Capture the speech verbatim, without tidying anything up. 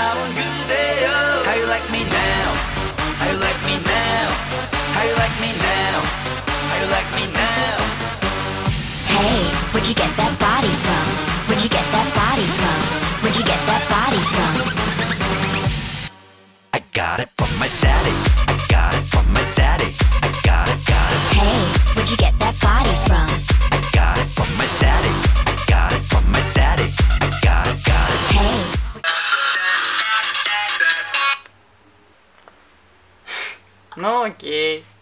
나온 그대여. How you like me now? How you like me now? How you like me now? How you like me now? Hey, where'd you get that body from? Where'd you get that body from? Where'd you get that body from? I got it from my daddy. I got it from my daddy. I got it, got it. Hey, where'd you get that body from? I got it from my daddy. I got it from my daddy. I got it, got it. Hey. Ну окей.